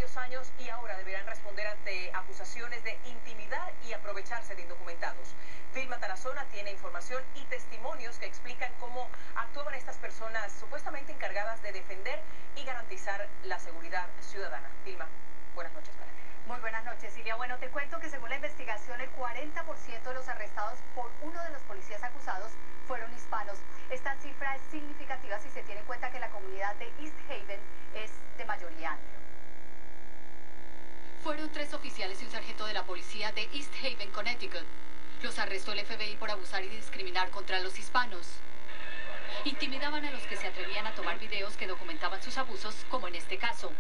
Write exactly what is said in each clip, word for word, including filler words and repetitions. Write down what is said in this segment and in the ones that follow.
varios años y ahora deberán responder ante acusaciones de intimidar y aprovecharse de indocumentados. Vilma Tarazona tiene información y testimonios que explican cómo actuaban estas personas supuestamente encargadas de defender y garantizar la seguridad ciudadana. Vilma, buenas noches para ti. Muy buenas noches, Silvia. Bueno, te cuento que según la investigación, el cuarenta por ciento de los arrestados por uno de los policías acusados fueron hispanos. Esta cifra es significativa si se tiene en cuenta que la comunidad de East Haven es de mayoría anglo. Fueron tres oficiales y un sargento de la policía de East Haven, Connecticut. Los arrestó el F B I por abusar y discriminar contra los hispanos. Intimidaban a los que se atrevían a tomar videos que documentaban sus abusos, como en este caso.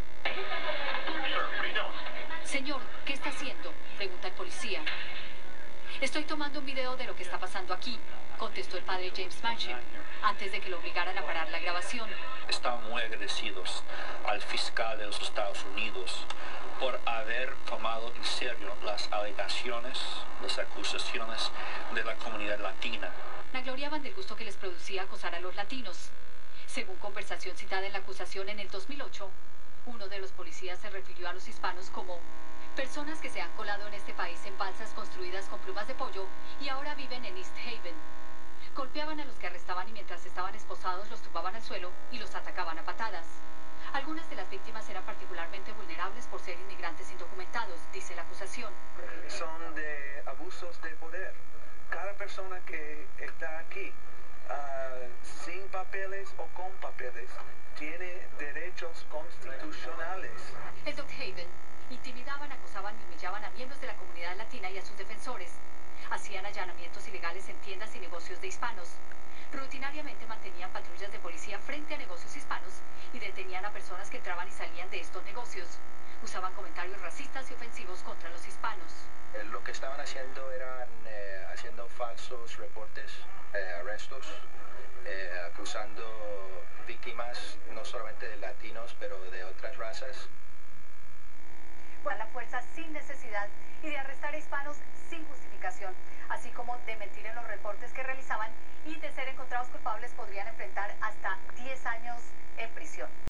Señor, ¿qué está haciendo?, pregunta el policía. Estoy tomando un video de lo que está pasando aquí, contestó el padre James Manchin, antes de que lo obligaran a parar la grabación. Están muy agradecidos al fiscal de los Estados Unidos por haber tomado en serio las alegaciones, las acusaciones de la comunidad latina. Vanagloriaban del gusto que les producía acosar a los latinos. Según conversación citada en la acusación en el dos mil ocho, uno de los policías se refirió a los hispanos como personas que se han colado en este país en balsas construidas con plumas de pollo y ahora viven en East Haven. Golpeaban a los que arrestaban y mientras estaban esposados los tumbaban al suelo y los atacaban a patadas. Algunas de las víctimas eran particularmente vulnerables por ser inmigrantes indocumentados, dice la acusación. Son de abusos de poder. Cada persona que está aquí, uh, sin papeles o con papeles, tiene derechos constitucionales. En Dock Haven, intimidaban, acosaban y humillaban a miembros de la comunidad latina y a sus defensores. Hacían allanamientos ilegales en tiendas y negocios de hispanos. Rutinariamente mantenían patrullas de policía frente a negocios hispanos y detenían a personas que entraban y salían de estos negocios. Usaban comentarios racistas y ofensivos contra los hispanos. Eh, lo que estaban haciendo eran eh, haciendo falsos reportes, eh, arrestos, eh, acusando víctimas no solamente de latinos, pero de otras razas. Bueno, la fuerza sin necesidad y de arrestar a hispanos sin justificación, así como de mentir en los reportes que realizaban y de ser encontrados culpables podrían enfrentar hasta diez años en prisión.